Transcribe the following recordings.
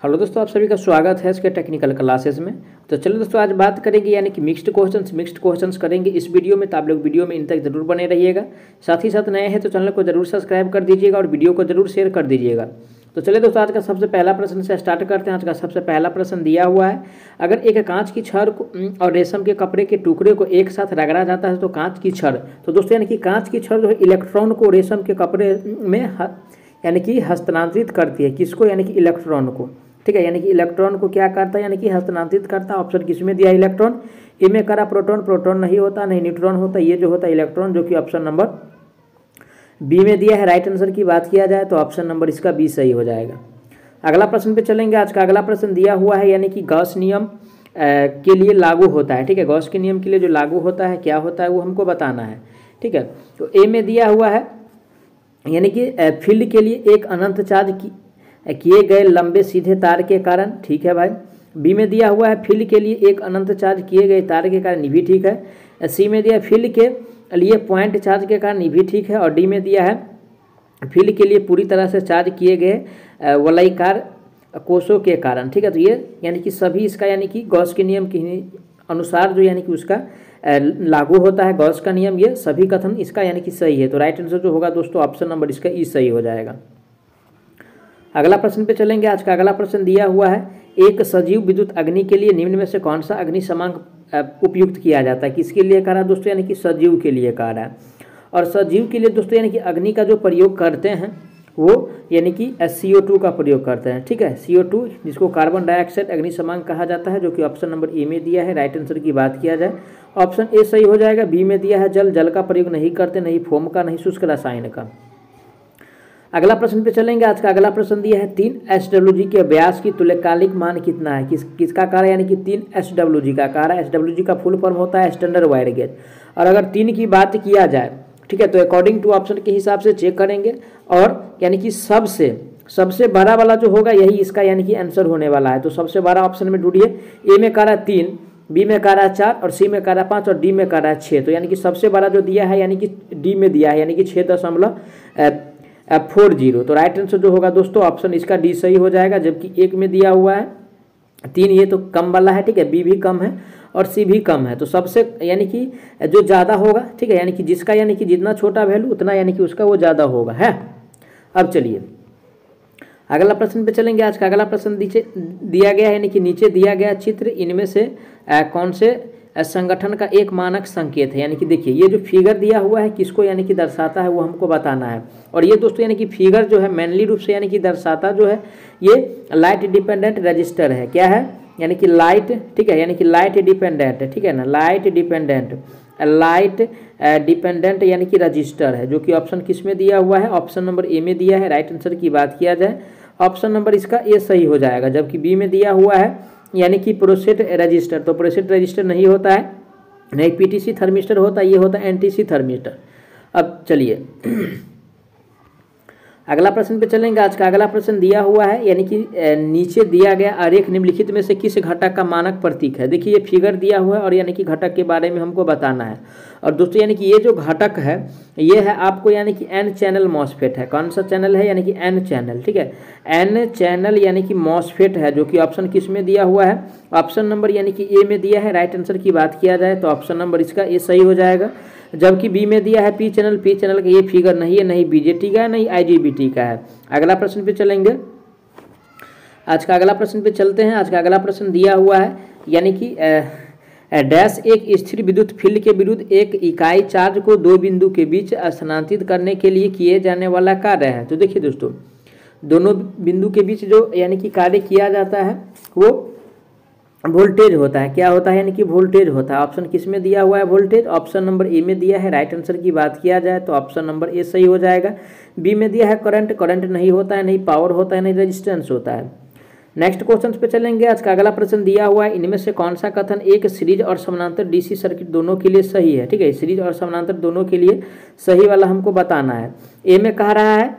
Hello दोस्तों, आप सभी का स्वागत है इसके टेक्निकल क्लासेस में। तो चलो दोस्तों, आज बात करेंगे यानी कि मिक्स्ड क्वेश्चंस करेंगे इस वीडियो में। तो आप लोग वीडियो में इन तक जरूर बने रहिएगा। साथ ही साथ नए हैं तो चैनल को जरूर सब्सक्राइब कर दीजिएगा और वीडियो को जरूर शेयर कर दीजिएगा। तो चलिए दोस्तों, आज का सबसे पहला प्रश्न से स्टार्ट करते हैं। आज का सबसे पहला प्रश्न दिया हुआ है, अगर एक कांच की छड़ और रेशम के कपड़े के टुकड़े को एक साथ रगड़ा जाता है तो कांच की छड़, तो दोस्तों यानी कि कांच की छड़ जो है इलेक्ट्रॉन को रेशम के कपड़े में यानी कि हस्तांतरित करती है। किसको? यानी कि इलेक्ट्रॉन को। ठीक है, यानी कि इलेक्ट्रॉन को क्या करता है? यानी कि हस्तांतरित करता है। ऑप्शन किसमें दिया? इलेक्ट्रॉन। ए में करा प्रोटॉन, प्रोटॉन नहीं होता, नहीं न्यूट्रॉन होता, ये जो होता है इलेक्ट्रॉन, जो कि ऑप्शन नंबर बी में दिया है। राइट आंसर की बात किया जाए तो ऑप्शन नंबर इसका बी सही हो जाएगा। अगला प्रश्न पे चलेंगे। आज का अगला प्रश्न दिया हुआ है, यानी कि गॉस नियम के लिए लागू होता है। ठीक है, गॉस के नियम के लिए जो लागू होता है क्या होता है वो हमको बताना है। ठीक है, तो ए में दिया हुआ है यानी कि फील्ड के लिए एक अनंत चार्ज किए गए लंबे सीधे तार के कारण। ठीक है भाई। बी में दिया हुआ है फील्ड के लिए एक अनंत चार्ज किए गए तार के कारण, ये भी ठीक है। सी में दिया फील्ड के लिए पॉइंट चार्ज के कारण, ये भी ठीक है। और डी में दिया है फील्ड के लिए पूरी तरह से चार्ज किए गए वलयकार कोषों के कारण। ठीक है, तो ये यानी कि सभी इसका यानी कि गॉस के नियम के अनुसार जो यानी कि उसका लागू होता है गॉस का नियम। ये सभी कथन इसका यानी कि सही है। तो राइट आंसर जो होगा दोस्तों ऑप्शन नंबर इसका ई सही हो जाएगा। अगला प्रश्न पे चलेंगे। आज का अगला प्रश्न दिया हुआ है, एक सजीव विद्युत अग्नि के लिए निम्न में से कौन सा अग्निशमन उपयुक्त किया जाता है? किसके लिए कह रहा है दोस्तों? यानी कि सजीव के लिए कह रहा है। और सजीव के लिए दोस्तों यानी कि अग्नि का जो प्रयोग करते हैं वो यानी कि CO2 का प्रयोग करते हैं। ठीक है, CO2 जिसको कार्बन डाइऑक्साइड अग्निशमन कहा जाता है, जो कि ऑप्शन नंबर ए में दिया है। राइट आंसर की बात किया जाए ऑप्शन ए सही हो जाएगा। बी में दिया है जल का प्रयोग नहीं करते, नहीं फोम का, नहीं शुष्क रसायन का। अगला प्रश्न पे चलेंगे। आज का अगला प्रश्न दिया है, 3 SWG के व्यास की तुल्यकालिक मान कितना है? किसका कह रहा है? यानी कि 3 SWG का कह रहा है। SWG का फुल फॉर्म होता है स्टैंडर्ड वायर गेज। और अगर 3 की बात किया जाए, ठीक है, तो अकॉर्डिंग टू ऑप्शन के हिसाब से चेक करेंगे। और यानी कि सबसे बड़ा वाला जो होगा यही इसका यानी कि आंसर होने वाला है। तो सबसे बड़ा ऑप्शन में ढूंढिए। ए में कह रहा है 3, बी में कह रहा है 4, और सी में कह रहा है 5, और डी में कह रहा है 6। तो यानी कि सबसे बड़ा जो दिया है यानी कि डी में दिया है, यानी कि 6.40। तो राइट आंसर जो होगा दोस्तों ऑप्शन इसका डी सही हो जाएगा। जबकि एक में दिया हुआ है 3, ये तो कम वाला है। ठीक है, बी भी कम है और सी भी कम है। तो सबसे यानी कि जो ज़्यादा होगा, ठीक है, यानी कि जिसका यानी कि जितना छोटा वैल्यू उतना यानी कि उसका वो ज़्यादा होगा है। अब चलिए अगला प्रश्न पे चलेंगे। आज का अगला प्रश्न दिया गया है, यानी कि नीचे दिया गया चित्र इनमें से कौन से संगठन का एक मानक संकेत है? यानी कि देखिए ये जो फिगर दिया हुआ है किसको यानी कि दर्शाता है वो हमको बताना है। और ये दोस्तों यानी कि फिगर जो है मेनली रूप से यानी कि दर्शाता जो है ये लाइट डिपेंडेंट रजिस्टर है। क्या है? यानी कि लाइट, ठीक है, यानी कि लाइट डिपेंडेंट, ठीक है ना, लाइट डिपेंडेंट यानी कि रजिस्टर है, जो कि ऑप्शन किस में दिया हुआ है? ऑप्शन नंबर ए में दिया है। राइट आंसर की बात किया जाए ऑप्शन नंबर इसका ए सही हो जाएगा। जबकि बी में दिया हुआ है यानी कि प्रोसेट रजिस्टर, तो प्रोसेट रजिस्टर नहीं होता है, नहीं PTC थर्मिस्टर होता है, ये होता है NTC थर्मिस्टर। अब चलिए अगला प्रश्न पे चलेंगे। आज का अगला प्रश्न दिया हुआ है, यानी कि नीचे दिया गया आरेख निम्नलिखित में से किस घटक का मानक प्रतीक है? देखिए ये फिगर दिया हुआ है और यानी कि घटक के बारे में हमको बताना है। और दोस्तों यानी कि ये जो घटक है ये है आपको यानी कि N चैनल मॉसफेट है। कौन सा चैनल है? यानी कि N चैनल। ठीक है, N चैनल यानी कि मॉसफेट है, जो कि ऑप्शन किस में दिया हुआ है? ऑप्शन नंबर यानी कि ए में दिया है। राइट आंसर की बात किया जाए तो ऑप्शन नंबर इसका ए सही हो जाएगा। जबकि बी में दिया है P चैनल का ये फिगर नहीं है, नहीं BJT का है, नहीं IGBT का है। अगला प्रश्न पे चलेंगे। आज का अगला प्रश्न पे चलते हैं। आज का अगला प्रश्न दिया हुआ है, यानी कि डैश एक स्थिर विद्युत फील्ड के विरुद्ध एक इकाई चार्ज को 2 बिंदु के बीच स्थानांतरित करने के लिए किए जाने वाला कार्य है। तो देखिए दोस्तों, दोनों बिंदु के बीच जो यानी कि कार्य किया जाता है वो वोल्टेज होता है। क्या होता है? यानी कि वोल्टेज होता है। ऑप्शन किस में दिया हुआ है? वोल्टेज। ऑप्शन नंबर ए में दिया है। राइट आंसर की बात किया जाए तो ऑप्शन नंबर ए सही हो जाएगा। बी में दिया है करंट नहीं होता है, नहीं पावर होता है, नहीं रेजिस्टेंस होता है। नेक्स्ट क्वेश्चन पे चलेंगे। आज का अगला प्रश्न दिया हुआ है, इनमें से कौन सा कथन एक सीरीज और समानांतर DC सर्किट दोनों के लिए सही है? ठीक है, सीरीज और समानांतर दोनों के लिए सही वाला हमको बताना है। ए में कह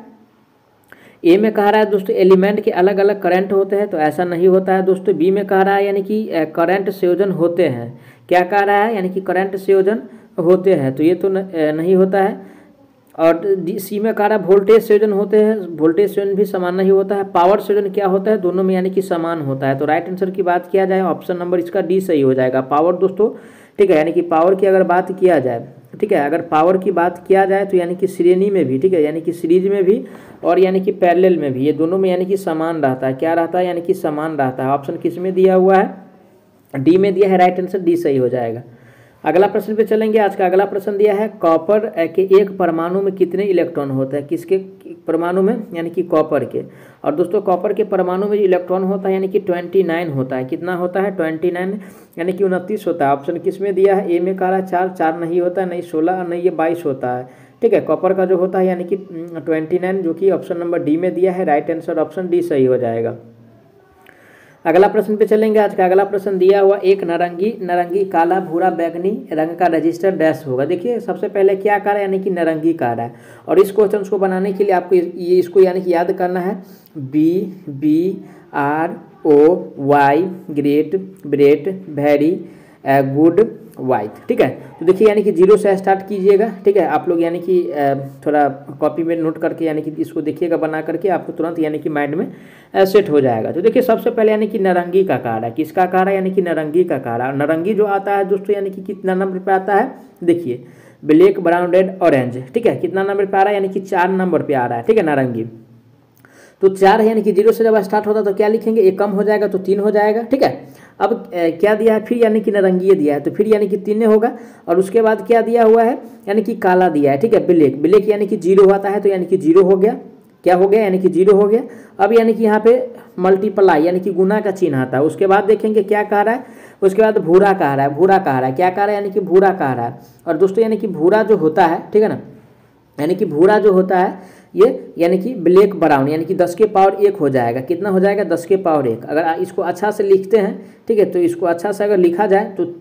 रहा है दोस्तों एलिमेंट के अलग अलग करंट होते हैं, तो ऐसा नहीं होता है दोस्तों। बी में कह रहा है यानी कि करंट संयोजन होते हैं। क्या कह रहा है? यानी कि करंट संयोजन होते हैं, तो ये तो नहीं होता है। और सी में कह रहा है वोल्टेज संयोजन होते हैं, वोल्टेज संयोजन भी समान नहीं होता है। पावर संयोजन क्या होता है, दोनों में यानी कि समान होता है। तो राइट आंसर की बात किया जाए ऑप्शन नंबर इसका डी सही हो जाएगा। पावर दोस्तों, ठीक है, यानी कि पावर की अगर बात किया जाए, ठीक है, अगर पावर की बात किया जाए तो यानी कि श्रेणी में भी, ठीक है, यानी कि सीरीज में भी और यानी कि पैरेलल में भी, ये दोनों में यानी कि समान रहता है। क्या रहता है, यानी कि समान रहता है। ऑप्शन किस में दिया हुआ है, डी में दिया है। राइट आंसर डी सही हो जाएगा। अगला प्रश्न पे चलेंगे। आज का अगला प्रश्न दिया है कॉपर के एक परमाणु में कितने इलेक्ट्रॉन होता है, किसके परमाणु में, यानी कि कॉपर के। और दोस्तों कॉपर के परमाणु में जो इलेक्ट्रॉन होता है यानी कि 29 होता है। कितना होता है, 29 यानी कि 29 होता है। ऑप्शन किस में दिया है, ए में कह रहा है 4 नहीं होता है, नहीं 16 और नहीं ये 22 होता है। ठीक है, कॉपर का जो होता है यानी कि 29, जो कि ऑप्शन नंबर डी में दिया है। राइट आंसर ऑप्शन डी सही हो जाएगा। अगला प्रश्न पे चलेंगे। आज का अगला प्रश्न दिया हुआ एक नारंगी काला भूरा बैंगनी रंग का रजिस्टर डैश होगा। देखिए सबसे पहले क्या कर रहा है, यानी कि नारंगी कार है। और इस क्वेश्चन को बनाने के लिए आपको ये इसको यानी कि याद करना है, BROY great Bret very good white. ठीक है, तो देखिए यानी कि 0 से स्टार्ट कीजिएगा। ठीक है, आप लोग यानी कि थोड़ा कॉपी में नोट करके यानी कि इसको देखिएगा बना करके, आपको तुरंत यानी कि माइंड में सेट हो जाएगा। तो देखिए सबसे पहले यानी कि नारंगी का कार है। किसका कार है, यानी कि नारंगी का कार है। नारंगी जो आता है दोस्तों यानी कि कितना नंबर पे आता है, देखिए ब्लैक ब्राउन रेड ऑरेंज। ठीक है, कितना नंबर पे आ रहा है, यानी कि 4 नंबर पे आ रहा है। ठीक है, नारंगी तो 4 है, यानी कि 0 से जब स्टार्ट होता है तो क्या लिखेंगे, एक कम हो जाएगा तो 3 हो जाएगा। ठीक है, अब क्या दिया है, फिर यानी कि नारंगी दिया है तो फिर यानी कि 3 होगा। और उसके बाद क्या दिया हुआ है, यानी कि काला दिया है। ठीक है, ब्लैक यानी कि 0 आता है तो यानी कि 0 हो गया। क्या हो गया, यानी कि 0 हो गया। अब यानी कि यहाँ पे मल्टीप्लाई यानी कि गुना का चिन्ह आता है। उसके बाद देखेंगे क्या कह रहा है, उसके बाद भूरा कह रहा है। भूरा कह रहा है, क्या कह रहा है, यानी कि भूरा कह रहा है। और दोस्तों यानी कि भूरा जो होता है, ठीक है ना, यानी कि भूरा जो होता है ये यानी कि ब्लैक ब्राउन, यानी कि 10 के पावर 1 हो जाएगा। कितना हो जाएगा, 10 के पावर 1। अगर इसको अच्छा से लिखते हैं, ठीक है, तो इसको अच्छा से अगर लिखा जाए तो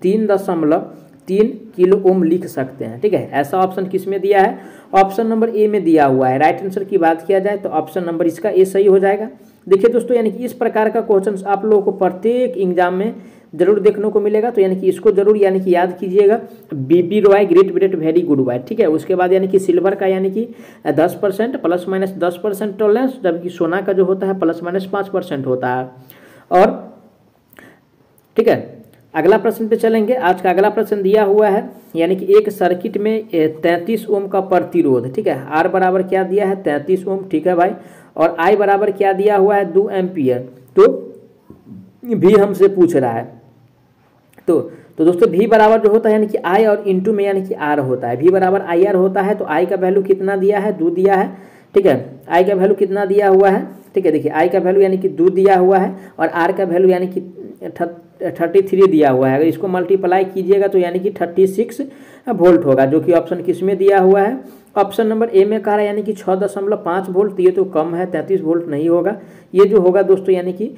3.3 किलो ओम लिख सकते हैं। ठीक है, ऐसा ऑप्शन किस में दिया है, ऑप्शन नंबर ए में दिया हुआ है। राइट आंसर की बात किया जाए तो ऑप्शन नंबर इसका ए सही हो जाएगा। देखिए दोस्तों यानी कि इस प्रकार का क्वेश्चन आप लोगों को प्रत्येक एग्जाम में जरूर देखने को मिलेगा। तो यानी कि इसको जरूर यानी कि याद कीजिएगा, BB Roy great Bret very good white. ठीक है, उसके बाद यानी कि सिल्वर का यानी कि 10% ±10% टॉलरेंस, जबकि सोना का जो होता है ±5% होता है। और ठीक है, अगला प्रश्न पे चलेंगे। आज का अगला प्रश्न दिया हुआ है, यानी कि एक सर्किट में 33 ओम का प्रतिरोध। ठीक है, R बराबर क्या दिया है, 33 ओम। ठीक है भाई, और I बराबर क्या दिया हुआ है, 2 एम्पियर। तो भी हमसे पूछ रहा है, तो दोस्तों V बराबर जो होता है यानी कि I और इंटू में यानी कि R होता है। V बराबर IR होता है। तो I का वैल्यू कितना दिया है, 2 दिया है। ठीक है, I का वैल्यू कितना दिया हुआ है, ठीक है, देखिए I का वैल्यू यानी कि 2 दिया हुआ है और R का वैल्यू यानी कि 33 दिया हुआ है। अगर इसको मल्टीप्लाई कीजिएगा तो यानी कि 36 वोल्ट होगा, जो कि ऑप्शन किस में दिया हुआ है, ऑप्शन नंबर ए में कह रहा है यानी कि 6.5 वोल्ट। ये तो कम है, 33 वोल्ट नहीं होगा। ये जो होगा दोस्तों यानी कि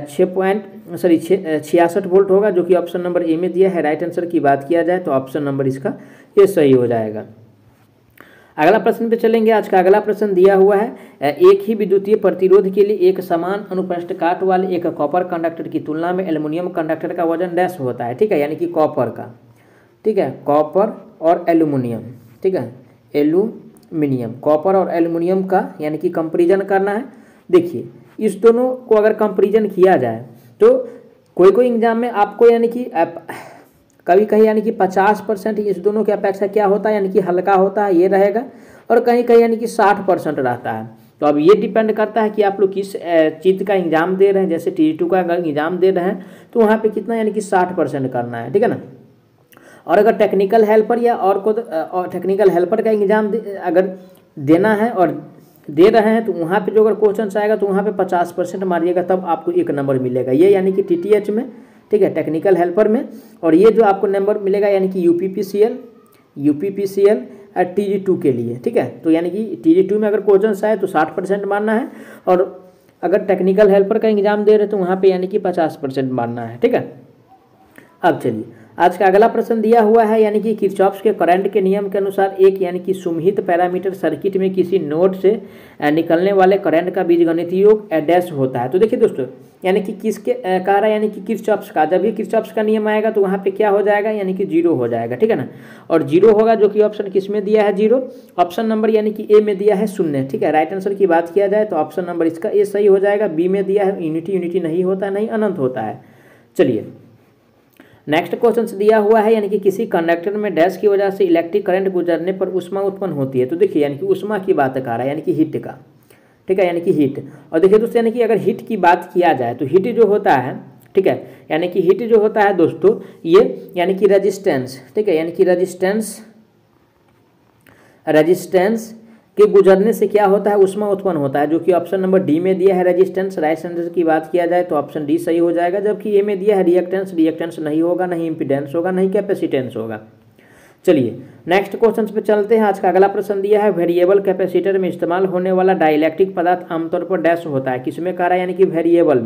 66 वोल्ट होगा, जो कि ऑप्शन नंबर ए में दिया है। राइट आंसर की बात किया जाए तो ऑप्शन नंबर इसका ये सही हो जाएगा। अगला प्रश्न पे चलेंगे। आज का अगला प्रश्न दिया हुआ है, एक ही विद्युतीय प्रतिरोध के लिए एक समान अनुप्रस्थ काट वाले एक कॉपर कंडक्टर की तुलना में एल्युमिनियम कंडक्टर का वजन डैश होता है। ठीक है, यानी कि कॉपर का, ठीक है, कॉपर और एल्युमिनियम। ठीक है, एल्युमिनियम, कॉपर और एल्युमिनियम का यानी कि कंपेरिजन करना है। देखिए इस दोनों को अगर कंपेरिजन किया जाए तो कोई एग्जाम में आपको यानी कि कभी कहीं यानी कि 50% इस दोनों की अपेक्षा क्या होता है, यानी कि हल्का होता है, ये रहेगा। और कहीं कहीं यानी कि 60% रहता है। तो अब ये डिपेंड करता है कि आप लोग किस चीज़ का एग्जाम दे रहे हैं। जैसे TE2 का अगर एग्जाम दे रहे हैं तो वहाँ पे कितना यानी कि 60% करना है। ठीक है ना, और अगर टेक्निकल हेल्पर या और टेक्निकल हेल्पर का एग्जाम अगर देना है और दे रहे हैं तो वहाँ पे जो अगर क्वेश्चन आएगा तो वहाँ पे 50% मारिएगा, तब आपको 1 नंबर मिलेगा। ये यानी कि TTH में, ठीक है, टेक्निकल हेल्पर में। और ये जो आपको नंबर मिलेगा यानी कि यूपीपीसीएल TG2 के लिए। ठीक है, तो यानी कि TG2 में अगर क्वेश्चन आए तो 60% मारना है, और अगर टेक्निकल हेल्पर का एग्जाम दे रहे तो वहाँ पे यानी कि 50% मारना है। ठीक है, अब चलिए आज का अगला प्रश्न दिया हुआ है यानी कि किरचॉफ्स के करंट के नियम के अनुसार एक यानी कि सुमहित पैरामीटर सर्किट में किसी नोड से निकलने वाले करंट का बीजगणितीय योग डैश होता है। तो देखिए दोस्तों यानी कि किसके कह रहा है यानी कि किरचॉफ्स का, जब भी किरचॉफ्स का नियम आएगा तो वहाँ पे क्या हो जाएगा यानी कि जीरो हो जाएगा, ठीक है ना। और जीरो होगा जो कि ऑप्शन किस में दिया है जीरो, ऑप्शन नंबर यानी कि ए में दिया है शून्य, ठीक है। राइट आंसर की बात किया जाए तो ऑप्शन नंबर इसका ए सही हो जाएगा। बी में दिया है यूनिटी, यूनिटी नहीं होता है, नहीं अनंत होता है। चलिए नेक्स्ट क्वेश्चन दिया हुआ है यानी कि किसी कंडक्टर में डैश की वजह से इलेक्ट्रिक करंट गुजरने पर ऊष्मा उत्पन्न होती है। तो देखिए यानी कि ऊष्मा की बात कर रहा है यानी कि हीट का, ठीक है, यानी कि हीट। और देखिए दोस्तों यानी कि अगर हीट की बात किया जाए तो हीट जो होता है, ठीक है, यानी कि हीट जो होता है दोस्तों ये यानी कि रेजिस्टेंस, ठीक है, यानी कि रेजिस्टेंस के गुजरने से क्या होता है ऊष्मा उत्पन्न होता है, जो कि ऑप्शन नंबर डी में दिया है रेजिस्टेंस। राइट आंसर की बात किया जाए तो ऑप्शन डी सही हो जाएगा। जबकि ए में दिया है रिएक्टेंस, रिएक्टेंस नहीं होगा, नहीं इम्पीडेंस होगा, नहीं कैपेसिटेंस होगा। चलिए नेक्स्ट क्वेश्चन पे चलते हैं। आज का अगला प्रश्न दिया है वेरिएबल कैपेसिटर में इस्तेमाल होने वाला डाइलेक्ट्रिक पदार्थ आमतौर पर डैश होता है। किसमें कह रहा है यानी कि वेरिएबल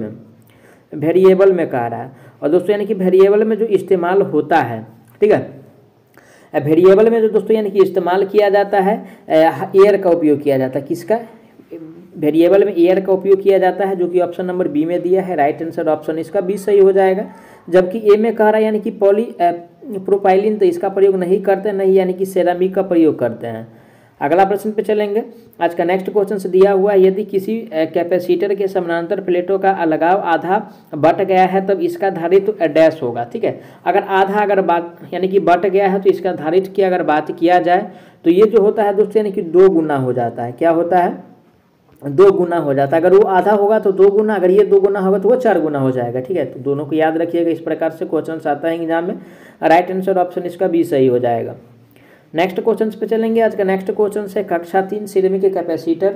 में कह रहा है। और दोस्तों यानी कि वेरिएबल में जो इस्तेमाल होता है, ठीक है, वेरिएबल में जो दोस्तों यानी कि इस्तेमाल किया जाता है एयर का उपयोग किया जाता है। किसका, वेरिएबल में एयर का उपयोग किया जाता है, जो कि ऑप्शन नंबर बी में दिया है। राइट आंसर ऑप्शन इसका बी सही हो जाएगा। जबकि ए में कह रहा है यानी कि प्रोपाइलिन, तो इसका प्रयोग नहीं करते, नहीं यानी कि सेरामिक का प्रयोग करते हैं। अगला प्रश्न पे चलेंगे। आज का नेक्स्ट क्वेश्चन से दिया हुआ है यदि किसी कैपेसिटर के समानांतर प्लेटों का अलगाव आधा बट गया है तब इसका धारित्व डैश होगा, ठीक है। अगर आधा अगर बात यानी कि बट गया है तो इसका धारित्व की अगर बात किया जाए तो ये जो होता है दोस्तों यानी कि 2 गुना हो जाता है। क्या होता है, 2 गुना हो जाता है। अगर वो आधा होगा तो 2 गुना, अगर ये 2 गुना होगा तो वो 4 गुना हो जाएगा, ठीक है। तो दोनों को याद रखिएगा, इस प्रकार से क्वेश्चन आता है एग्जाम में। राइट आंसर ऑप्शन इसका बी सही हो जाएगा। नेक्स्ट क्वेश्चन पे चलेंगे। आज का नेक्स्ट क्वेश्चन है कक्षा 3 सिरेमिक के कैपेसिटर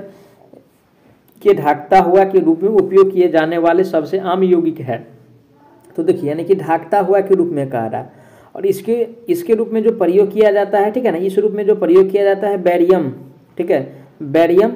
के ढाकता हुआ के रूप में उपयोग किए जाने वाले सबसे आम यौगिक है। तो देखिए यानी कि ढाकता हुआ के रूप में कह रहा है। और इसके रूप में जो प्रयोग किया जाता है, ठीक है ना, इस रूप में जो प्रयोग किया जाता है बैरियम, ठीक है, बैरियम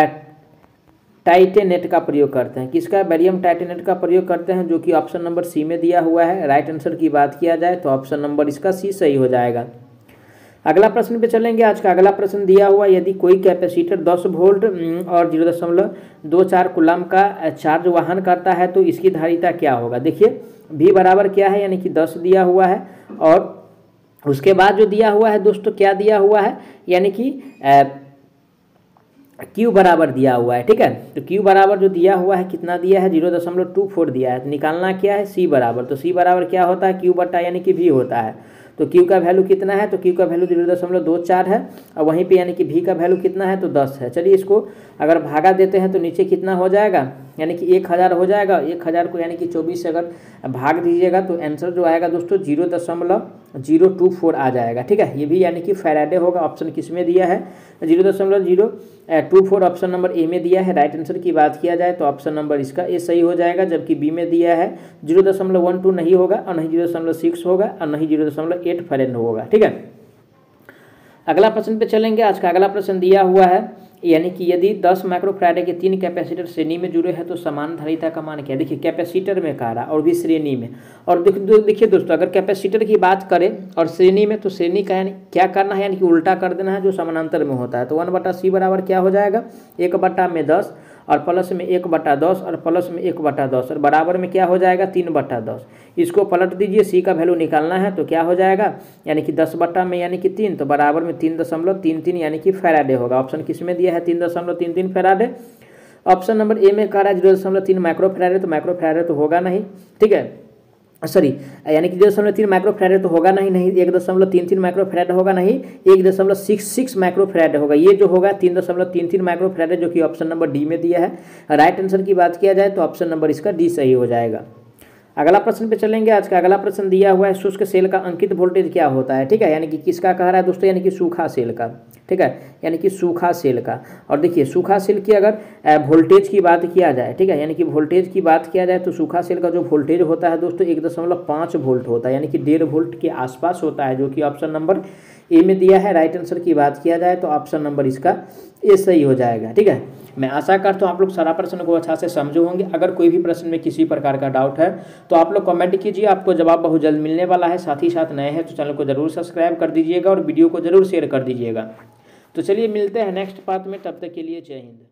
टाइटेनेट का प्रयोग करते हैं। किसका, बैरियम टाइटेनेट का प्रयोग करते हैं, जो कि ऑप्शन नंबर सी में दिया हुआ है। राइट आंसर की बात किया जाए तो ऑप्शन नंबर इसका सी सही हो जाएगा। अगला प्रश्न पे चलेंगे। आज का अगला प्रश्न दिया हुआ यदि कोई कैपेसिटर 10 वोल्ट और 0.24 कूलम का चार्ज वहन करता है तो इसकी धारिता क्या होगा। देखिए V बराबर क्या है यानी कि 10 दिया हुआ है। और उसके बाद जो दिया हुआ है दोस्तों क्या दिया हुआ है यानी कि Q बराबर दिया हुआ है, ठीक है। तो Q बराबर जो दिया हुआ है कितना दिया है, 0.24 दिया है। तो निकालना क्या है, C बराबर। तो C बराबर क्या होता है, Q बटा यानी कि V होता है। तो Q का वैल्यू कितना है, तो Q का वैल्यू 0.24 है। और वहीं पे यानी कि V का वैल्यू कितना है, तो 10 है। चलिए इसको अगर भागा देते हैं तो नीचे कितना हो जाएगा, यानी कि 1000 हो जाएगा। 1000 को यानी कि 24 से अगर भाग दीजिएगा तो आंसर जो आएगा दोस्तों 0.024 आ जाएगा, ठीक है। ये भी यानी कि फैराडे होगा। ऑप्शन किस में दिया है, 0.024 ऑप्शन नंबर ए में दिया है। राइट आंसर की बात किया जाए तो ऑप्शन नंबर इसका ए सही हो जाएगा। जबकि बी में दिया है 0.12 नहीं होगा, और नहीं 0.6 होगा, और नहीं 0.8 फैराड होगा, ठीक है। अगला प्रश्न पे चलेंगे। आज का अगला प्रश्न दिया हुआ है यानी कि यदि 10 माइक्रोफैराडे के 3 कैपेसिटर श्रेणी में जुड़े हैं तो समान धारिता का मान क्या है। देखिए कैपेसिटर में कह रहा और भी श्रेणी में। और देखिए दोस्तों अगर कैपेसिटर की बात करें और श्रेणी में, तो श्रेणी का यानी क्या करना है, यानी कि उल्टा कर देना है जो समानांतर में होता है। तो 1/c बराबर क्या हो जाएगा, 1/10 और प्लस में 1/10 और प्लस में 1/10 और बराबर में क्या हो जाएगा, 3/10। इसको पलट दीजिए, सी का वैल्यू निकालना है तो क्या हो जाएगा, यानी कि 10 बटा में यानी कि 3, तो बराबर में 3.33 यानी कि फैराडे होगा। ऑप्शन किस में दिया है, 3.33 फैराडे। ऑप्शन नंबर ए में कह रहा है 0.3 माइक्रोफैराडे, तो माइक्रोफैराडे तो होगा नहीं, ठीक है, सॉरी यानी कि 0.3 माइक्रोफैराड तो होगा नहीं, 1.33 माइक्रोफैराड होगा नहीं, 1.66 माइक्रोफैराड होगा। ये जो होगा 3.33 माइक्रोफैराड, जो कि ऑप्शन नंबर डी में दिया है। राइट आंसर की बात किया जाए तो ऑप्शन नंबर इसका डी सही हो जाएगा। अगला प्रश्न पे चलेंगे। आज का अगला प्रश्न दिया हुआ है शुष्क सेल का अंकित वोल्टेज क्या होता है, ठीक है, यानी कि किसका कह रहा है दोस्तों, यानी कि सूखा सेल का, ठीक है, यानी कि सूखा सेल का। और देखिए सूखा सेल की अगर वोल्टेज की बात किया जाए, ठीक है, यानी कि वोल्टेज की बात किया जाए तो सूखा सेल का जो वोल्टेज होता है दोस्तों 1.5 वोल्ट होता है, यानी कि 1.5 वोल्ट के आसपास होता है, जो कि ऑप्शन नंबर ए में दिया है। राइट आंसर की बात किया जाए तो ऑप्शन नंबर इसका ए सही हो जाएगा। ठीक है, मैं आशा करता हूँ आप लोग सारा प्रश्न को अच्छा से समझे होंगे। अगर कोई भी प्रश्न में किसी प्रकार का डाउट है तो आप लोग कमेंट कीजिए, आपको जवाब बहुत जल्द मिलने वाला है। साथ ही साथ नए हैं तो चैनल को जरूर सब्सक्राइब कर दीजिएगा और वीडियो को जरूर शेयर कर दीजिएगा। तो चलिए मिलते हैं नेक्स्ट पार्ट में, तब तक के लिए जय हिंद।